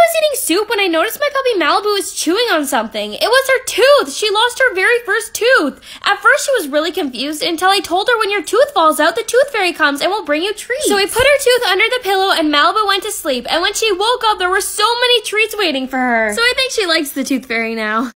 was eating soup when I noticed my puppy Malibu was chewing on something. It was her tooth. She lost her very first tooth. At first, she was really confused until I told her when your tooth falls out, the tooth fairy comes and will bring you treats. So we put her tooth under the pillow and Malibu went to sleep. And when she woke up, there were so many treats waiting for her. So I think she likes the tooth fairy now.